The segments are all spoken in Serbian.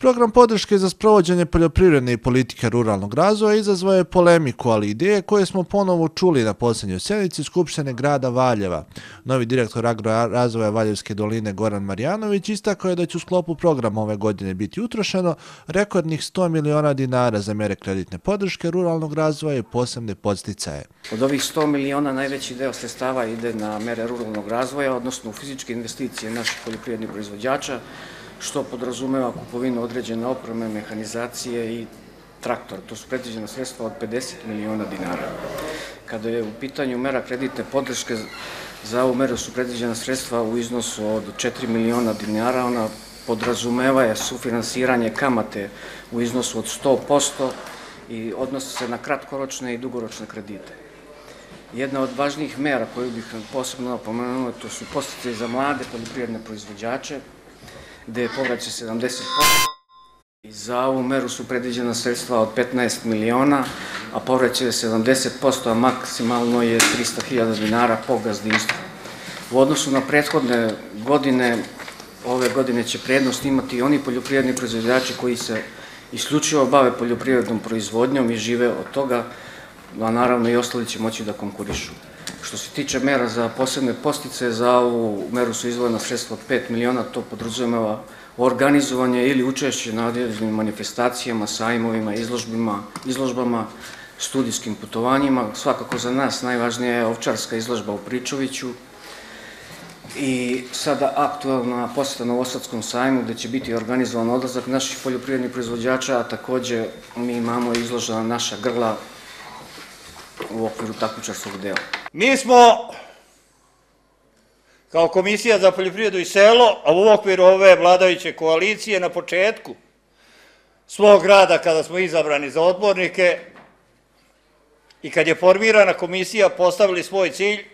Program podrške za sprovođenje poljoprivredne i politike ruralnog razvoja izazvao je polemiku, ali ideje koje smo ponovo čuli na posljednjoj sjednici Skupštine grada Valjeva. Novi direktor agrorazvoja Valjevske doline Goran Marjanović istakao je da će u sklopu programa ove godine biti utrošeno rekordnih 100 miliona dinara za mere kreditne podrške ruralnog razvoja i posebne podsticaje. Od ovih 100 miliona najveći deo sredstava ide na mere ruralnog razvoja, odnosno u fizičke investicije naših poljoprivrednih proizvođača, što podrazumeva kupovinu određene opreme, mehanizacije i traktor. To su predviđena sredstva od 50 miliona dinara. Kada je u pitanju mera kreditne podrške, za ovu meru su predviđena sredstva u iznosu od 4 miliona dinara. Ona podrazumeva sufinansiranje kamate u iznosu od 100% i odnosi se na kratkoročne i dugoročne kredite. Jedna od važnijih mera koju bih posebno napomenuo, to su podsticaji za mlade poljoprivredne proizvođače, gde je povraćaj 70%. I za ovu meru su predviđena sredstva od 15 miliona, a povraćaj je 70%, a maksimalno je 300.000 dinara po gazdinstvu. U odnosu na prethodne godine, ove godine će prednost imati i oni poljoprivredni proizvođači koji se isključivo bave poljoprivrednom proizvodnjom i žive od toga, a naravno i ostali će moći da konkurišu. Što se tiče mera za posebne podsticaje, za ovu meru su izdvojena sredstva od 5 miliona, to podrazumeva organizovanje ili učešće na određenim manifestacijama, sajmovima, izložbama, studijskim putovanjima. Svakako za nas najvažnija je ovčarska izložba u Pričoviću i sada aktualna poseta Novosadskom sajmu, gde će biti organizovan odlazak naših poljoprivrednih proizvođača, a takođe mi imamo izložena naša grla u okviru takmičarskog dela. Mi smo kao Komisija za poljoprivredu i selo, a u okviru ove vladajuće koalicije na početku svog rada kada smo izabrani za odbornike i kad je formirana komisija postavili svoj cilj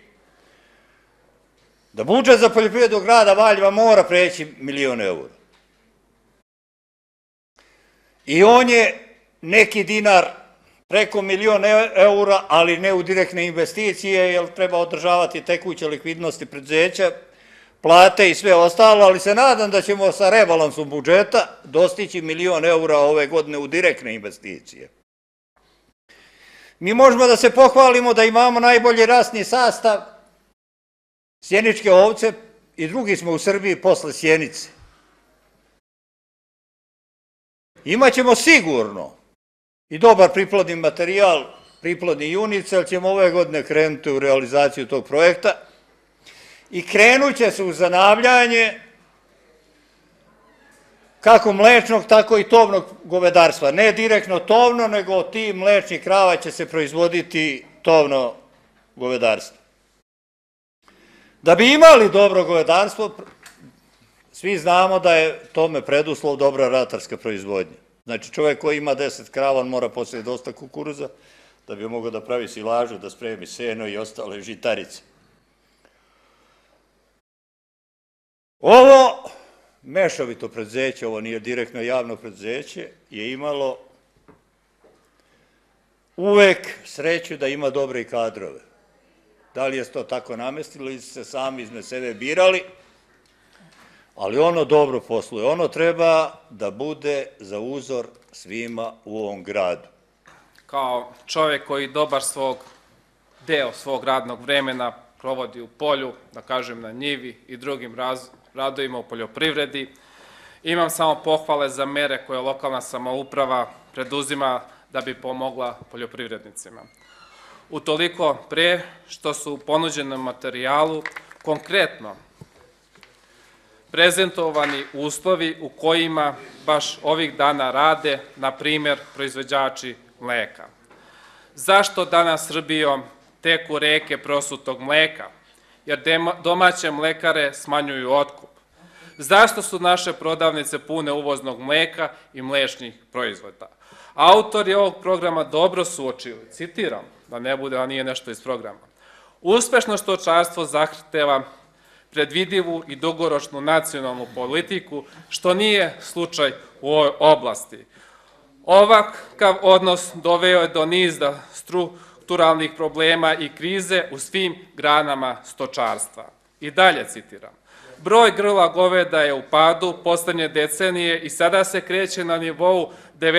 da budžet za poljoprivredu grada Valjeva mora preći 1.000.000 eura. I on je neki dinar preko 1.000.000 eura, ali ne u direktne investicije, jer treba održavati tekuće likvidnosti preduzeća, plate i sve ostalo, ali se nadam da ćemo sa rebalansom budžeta dostići 1.000.000 eura ove godine u direktne investicije. Mi možemo da se pohvalimo da imamo najbolji rasni sastav sjeničke ovce i drugi smo u Srbiji posle sjenice. Imaćemo sigurno i dobar priplodni materijal, priplodni junice, ali ćemo ove godine krenuti u realizaciju tog projekta i krenut će se u zanavljanje kako mlečnog, tako i tovnog govedarstva. Ne direktno tovno, nego od tih mlečnih krava će se proizvoditi tovno govedarstvo. Da bi imali dobro govedarstvo, svi znamo da je tome preduslov dobra ratarska proizvodnja. Znači, čovjek koji ima 10 krava, on mora poslije dosta kukuruza da bi mogao da pravi silažu, da spremi seno i ostale žitarice. Ovo mešovito preduzeće, ovo nije direktno javno preduzeće, je imalo uvek sreću da ima dobre kadrove. Da li je to tako namestilo ili se sami izme sebe birali, ali ono dobro posluje. Ono treba da bude za uzor svima u ovom gradu. Kao čovjek koji dobar deo svog radnog vremena provodi u polju, da kažem na njivi i drugim radovima u poljoprivredi, imam samo pohvale za mere koje lokalna samouprava preduzima da bi pomogla poljoprivrednicima. Utoliko pre što su u ponuđenom materijalu konkretno prezentovani uslovi u kojima baš ovih dana rade, na primjer, proizvođači mleka. Zašto danas Srbijom teku reke prosutog mleka? Jer domaće mlekare smanjuju otkup. Zašto su naše prodavnice pune uvoznog mleka i mlečnih proizvoda? Autori ovog programa dobro su uočili, citiram, da ne bude, a nije nešto iz programa. Uspešno stočarstvo zahteva predvidivu i dugoročnu nacionalnu politiku, što nije slučaj u ovoj oblasti. Ovakav odnos doveo je do niza strukturalnih problema i krize u svim granama stočarstva. I dalje citiram. Broj grla goveda je u padu poslednje decenije i sada se kreće na nivou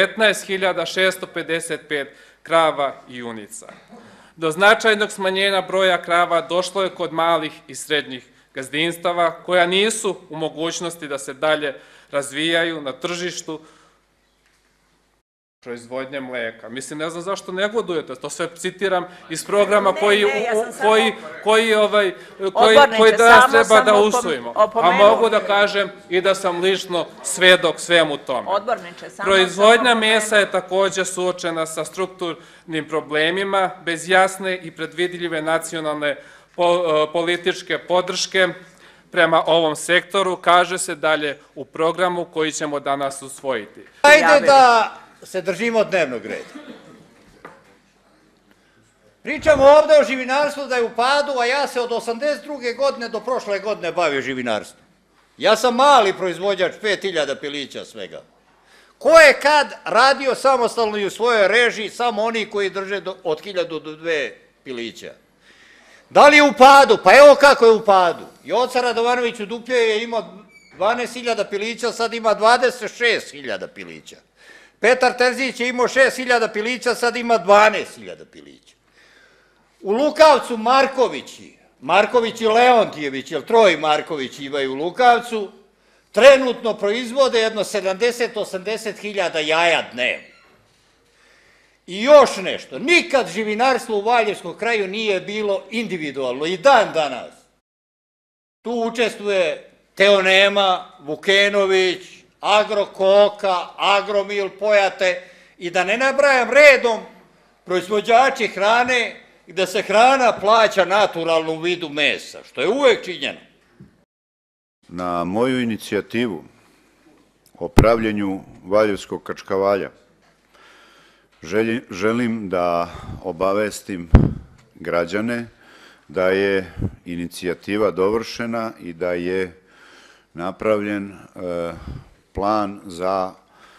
19.655 krava i junica. Do značajnog smanjenja broja krava došlo je kod malih i srednjih gazdinstava koja nisu u mogućnosti da se dalje razvijaju na tržištu proizvodnje mleka. Mislim, ne znam zašto negodujete, to sve citiram iz programa koji danas treba da usvojimo. A mogu da kažem i da sam lično svedok svemu tome. Proizvodnja mesa je takođe suočena sa strukturnim problemima, bez jasne i predvidljive nacionalne političke podrške prema ovom sektoru, kaže se dalje u programu koji ćemo danas usvojiti. Hajde da se držimo dnevnog reda. Pričamo ovde o živinarstvu da je u padu, a ja se od 82. godine do prošle godine bavio živinarstvom. Ja sam mali proizvođač, 5000 pilića svega. Ko je kad radio samostalno i u svojoj režiji, samo oni koji drže od 1000 do 2 pilića. Da li je u padu? Pa evo kako je u padu. Joca Radovanović u Duplje je imao 12.000 pilića, sad ima 26.000 pilića. Petar Terzić je imao 6.000 pilića, sad ima 12.000 pilića. U Lukavcu Marković i Leontijević, jer troji Marković imaju u Lukavcu, trenutno proizvode jedno 70-80.000 jaja dnevno. I još nešto, nikad živinarstvo u Valjevskom kraju nije bilo individualno i dan danas. Tu učestvuje Teonema, Vukenović, Agrokoka, Agromil, Pojate i da ne nabrajam redom proizvođači hrane gde se hrana plaća naturalno u vidu mesa, što je uvek činjeno. Na moju inicijativu o pravljenju Valjevskog kačkavalja želim da obavestim građane da je inicijativa dovršena i da je napravljen plan za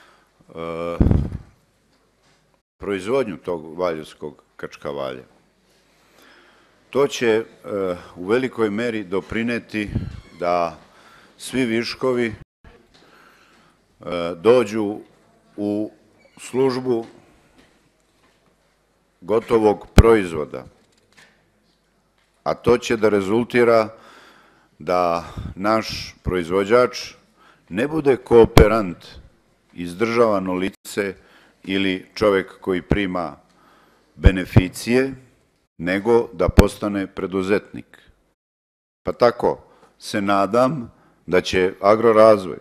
proizvodnju tog valjevskog kačkavalja. To će u velikoj meri doprineti da svi viškovi dođu u službu gotovog proizvoda, a to će da rezultira da naš proizvođač ne bude kooperant, izdržavano lice ili čovek koji prima beneficije, nego da postane preduzetnik. Pa tako se nadam da će Agrorazvoj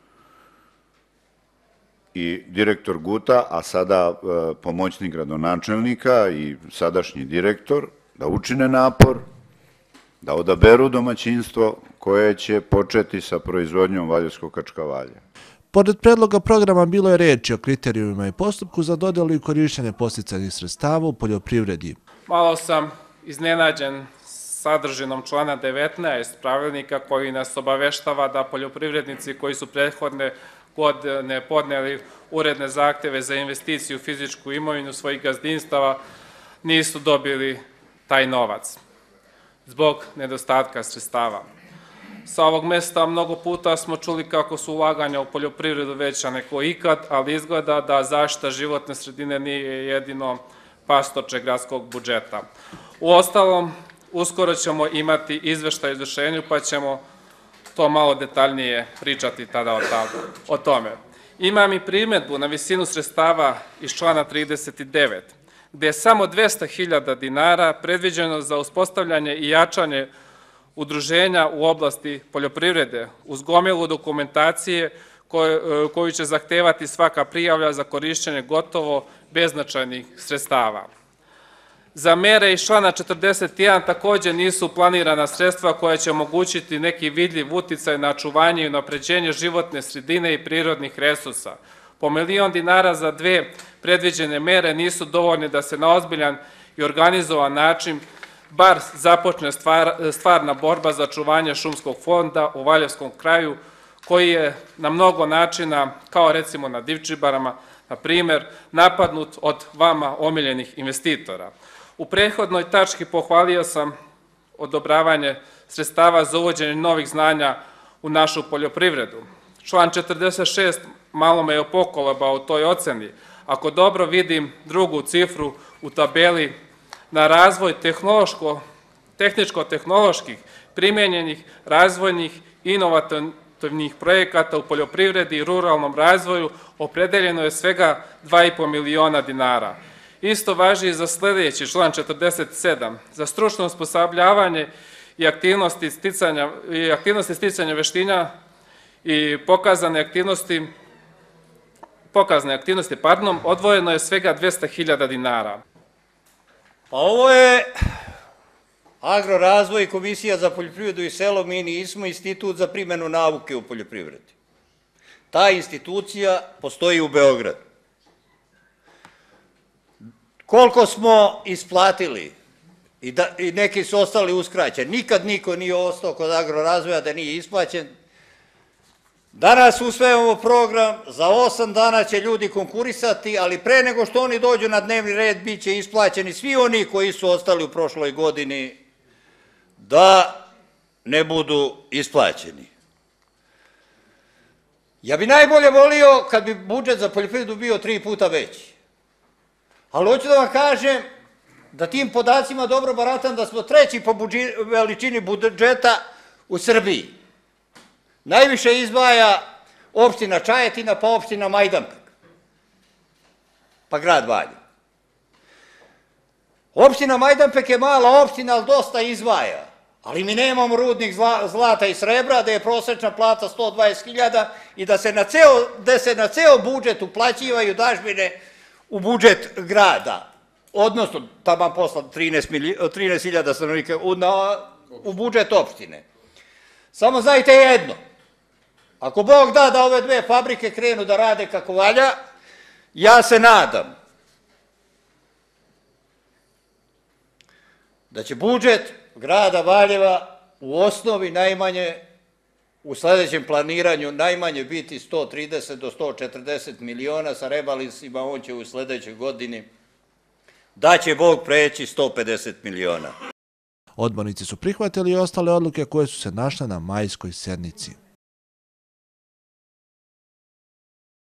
i direktor Guta, a sada pomoćnik gradonačelnika i sadašnji direktor, da učine napor, da odaberu domaćinstvo koje će početi sa proizvodnjom valjevskog kačkavalja. Pored predloga programa bilo je reči o kriterijumima i postupku za dodelu i korišćenje podsticajnih sredstava u poljoprivredi. Malo sam iznenađen sadržinom člana 19 pravilnika koji nas obaveštava da poljoprivrednici koji su prethodne godine podneli uredne zahteve za investiciju u fizičku imovinu svojih gazdinstava nisu dobili taj novac zbog nedostatka sredstava. Sa ovog mesta mnogo puta smo čuli kako su ulaganja u poljoprivredu veća nego ikad, ali izgleda da zaštita životne sredine nije jedino pastoče gradskog budžeta. Uostalom, uskoro ćemo imati izveštaj o izvršenju, pa ćemo to malo detaljnije pričati tada o tome. Imam i primedbu na visinu sredstava iz člana 39, gde je samo 200.000 dinara predviđeno za uspostavljanje i jačanje udruženja u oblasti poljoprivrede uz gomilu dokumentacije koju će zahtevati svaka prijavlja za korišćenje gotovo beznačajnih sredstava. Za mere iz člana 41 takođe nisu planirana sredstva koja će omogućiti neki vidljiv uticaj na očuvanje i unapređenje životne sredine i prirodnih resursa. Po 1.000.000 dinara za dve predviđene mere nisu dovoljne da se na ozbiljan i organizovan način bar započne stvarna borba za očuvanje šumskog fonda u Valjevskom kraju, koji je na mnogo načina, kao recimo na Divčibarama, na primer, napadnut od vama omiljenih investitora. U prethodnoj tački pohvalio sam odobravanje sredstava za uvođenje novih znanja u našu poljoprivredu. Član 46 malo me je pokolebao u toj oceni. Ako dobro vidim drugu cifru u tabeli na razvoj tehničko-tehnoloških, primenjenih, razvojnih, inovativnih projekata u poljoprivredi i ruralnom razvoju, opredeljeno je svega 2,5 miliona dinara. Isto važi i za sljedeći član 47, za stručno osposobljavanje i aktivnosti sticanja veština i pokazane aktivnosti, odvojeno je svega 200.000 dinara. Pa ovo je Agrorazvoj i Komisija za poljoprivredu i selo, mi nismo institut za primjenu nauke u poljoprivredi. Ta institucija postoji u Beogradu. Koliko smo isplatili i neki su ostali uskraćeni, nikad niko nije ostao kod Agrorazvoja da nije isplaćen. Danas usvajamo program, za 8 dana će ljudi konkurisati, ali pre nego što oni dođu na dnevni red, bit će isplaćeni svi oni koji su ostali u prošloj godini da ne budu isplaćeni. Ja bi najbolje volio kad bi budžet za poljoprivredu bio 3 puta veći. Ali hoću da vam kažem da tim podacima dobro baratam, da smo 3. po veličini budžeta u Srbiji. Najviše izdvaja opština Čajetina, pa opština Majdanpek, pa grad Valjevo. Opština Majdanpek je mala opština, ali dosta izdvaja. Ali mi nemamo rudnik zlata i srebra, da je prosečna plata 120.000 i da se na ceo budžet uplaćivaju dažbine u budžet grada, odnosno tamo posla 13.000 stanovnika u budžet opštine. Samo znajte jedno, ako Bog da da ove 2 fabrike krenu da rade kako valja, ja se nadam da će budžet grada Valjeva u osnovi najmanje, u sledećem planiranju, najmanje biti 130 do 140 miliona, sa rebalansima on će u sledećoj godini, da će Bog preći 150 miliona. Odbornici su prihvatili i ostale odluke koje su se našle na majskoj sednici.